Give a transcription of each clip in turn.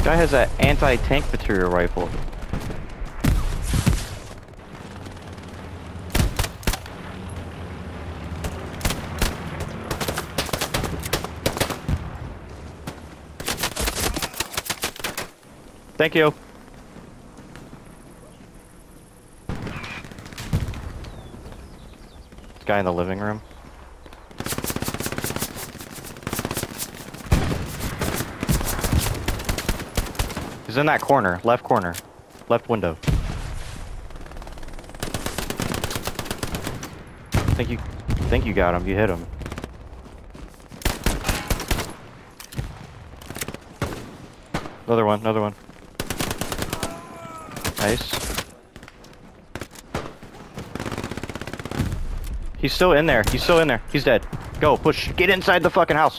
Guy has an anti-tank material rifle. Thank you. Guy in the living room. He's in that corner, left window. Think you got him. You hit him. Another one. Nice. He's still in there. He's dead. Go, push. Get inside the fucking house.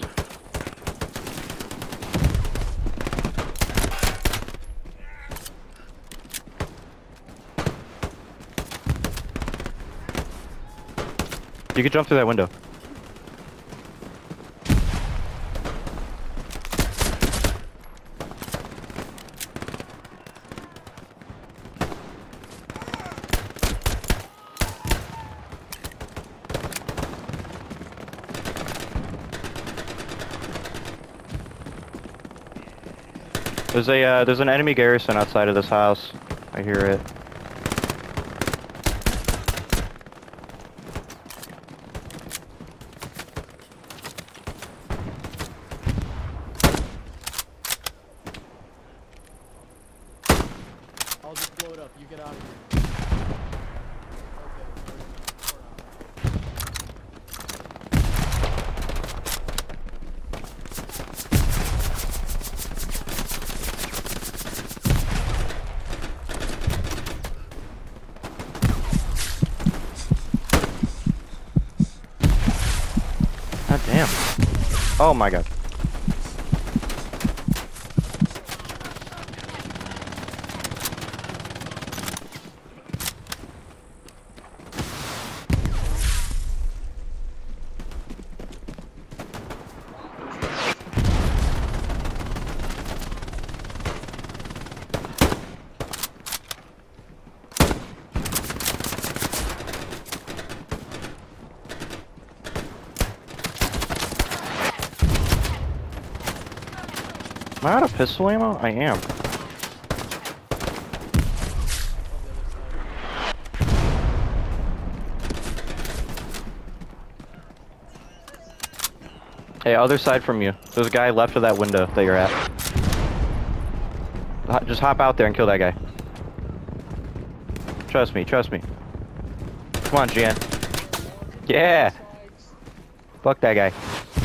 You can jump through that window. There's an enemy garrison outside of this house. I hear it. I'll just blow it up. You get out of here. God damn. Oh my god. Am I out of pistol ammo? I am. Hey, other side from you. There's a guy left of that window that you're at. Just hop out there and kill that guy. Trust me. Come on, Jan. Yeah! Fuck that guy.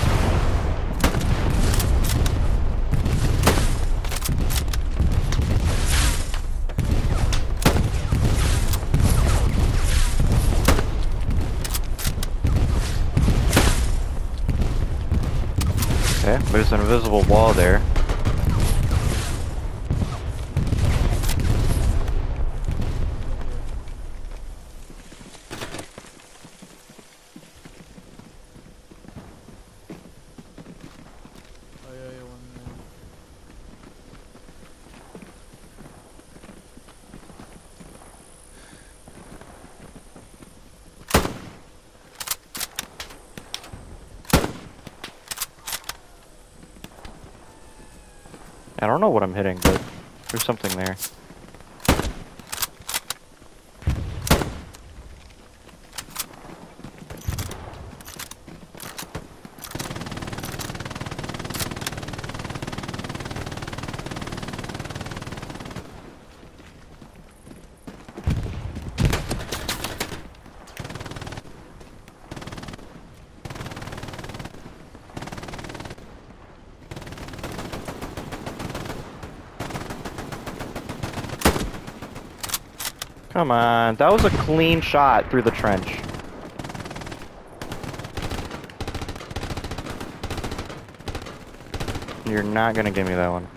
Okay, there's an invisible wall there. I don't know what I'm hitting, but there's something there. Come on, that was a clean shot through the trench. You're not gonna give me that one.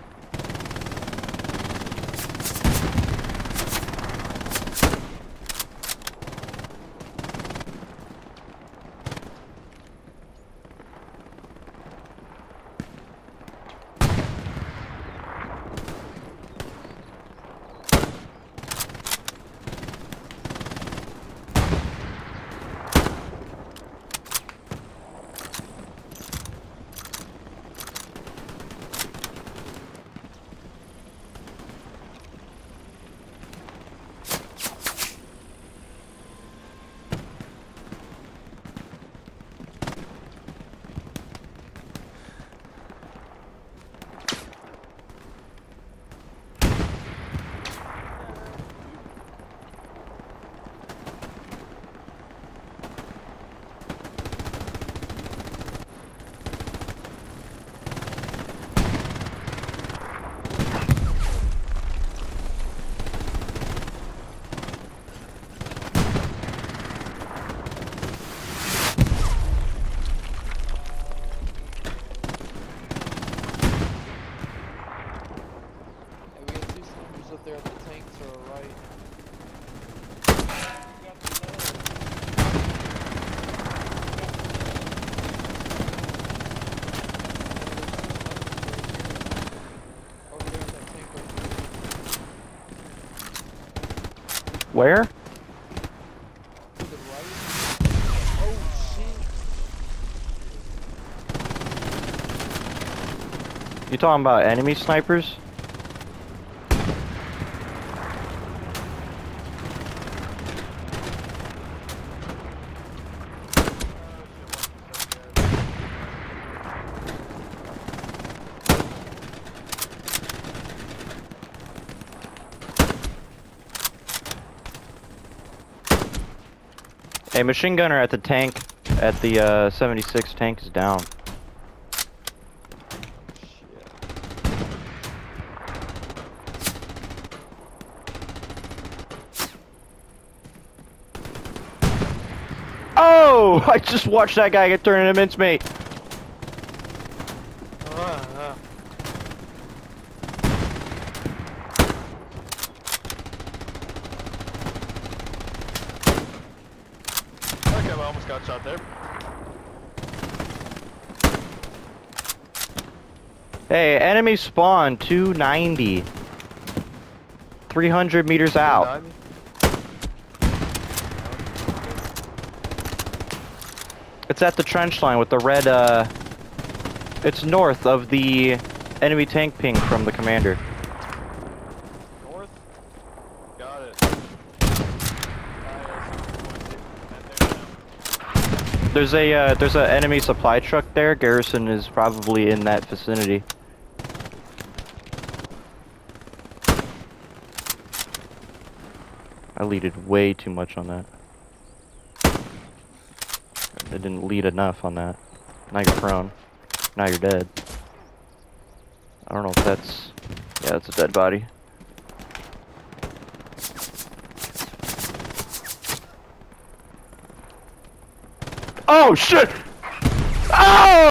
Where? To the right. Oh shit. You talking about enemy snipers? Hey, machine gunner at the tank, at the 76 tank is down. Oh! I just watched that guy get turned into mincemeat. Okay, I almost got shot there. Hey, enemy spawn 290. 300 meters out. It's at the trench line with the red, it's north of the enemy tank ping from the commander. North? Got it. There's a enemy supply truck there. Garrison is probably in that vicinity. I leaded way too much on that. I didn't lead enough on that. Now you're prone. Now you're dead. I don't know if that's... Yeah, that's a dead body. Oh shit! Oh!